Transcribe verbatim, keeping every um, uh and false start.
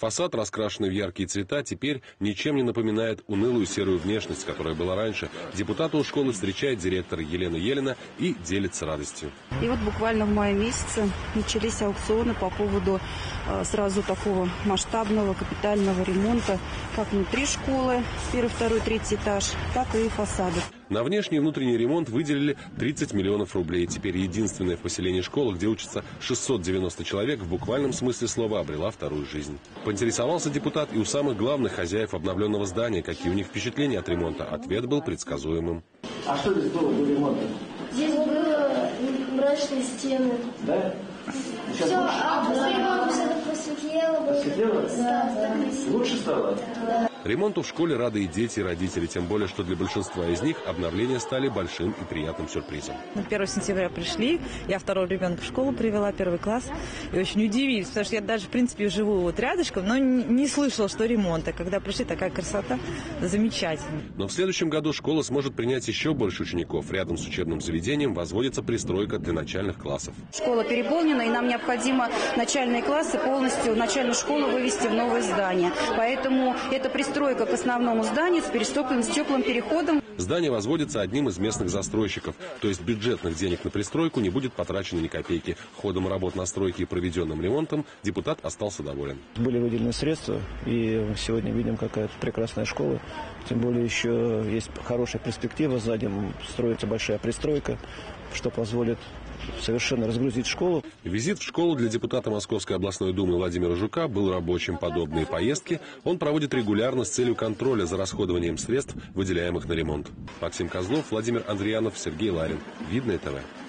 Фасад, раскрашенный в яркие цвета, теперь ничем не напоминает унылую серую внешность, которая была раньше. Депутата у школы встречает директор Елена Елена и делится радостью. И вот буквально в мае месяце начались аукционы по поводу э, сразу такого масштабного капитального ремонта как внутри школы, первый, второй, третий этаж, так и фасады. На внешний и внутренний ремонт выделили тридцать миллионов рублей. Теперь единственная в поселении школа, где учатся шестьсот девяносто человек, в буквальном смысле слова обрела вторую жизнь. Поинтересовался депутат и у самых главных хозяев обновленного здания, какие у них впечатления от ремонта. Ответ был предсказуемым. А что здесь было до ремонта? Здесь было мрачные стены. Да? Сейчас все, лучше? а после ремонта все это просветлело. Просветлело? Да, лучше стало? Да. Ремонту в школе рады и дети, и родители, тем более, что для большинства из них обновления стали большим и приятным сюрпризом. первого сентября пришли, я второго ребенка в школу привела, первый класс, и очень удивилась, потому что я даже, в принципе, живу вот рядышком, но не слышала, что ремонт, а когда пришли, такая красота, замечательно. Но в следующем году школа сможет принять еще больше учеников. Рядом с учебным заведением возводится пристройка для начальных классов. Школа переполнена, и нам необходимо начальные классы полностью, начальную школу вывести в новое здание. Поэтому это пристройка к основному зданию с перестроенным, с теплым переходом. Здание возводится одним из местных застройщиков, то есть бюджетных денег на пристройку не будет потрачено ни копейки. Ходом работ на стройке и проведенным ремонтом депутат остался доволен. Были выделены средства, и сегодня видим, какая прекрасная школа. Тем более еще есть хорошая перспектива, сзади строится большая пристройка, что позволит совершенно разгрузить школу. Визит в школу для депутата Московской областной думы Владимира Жука был рабочим. Подобные поездки он проводит регулярно с целью контроля за расходованием средств, выделяемых на ремонт. Максим Козлов, Владимир Андриянов, Сергей Ларин. Видное ТВ.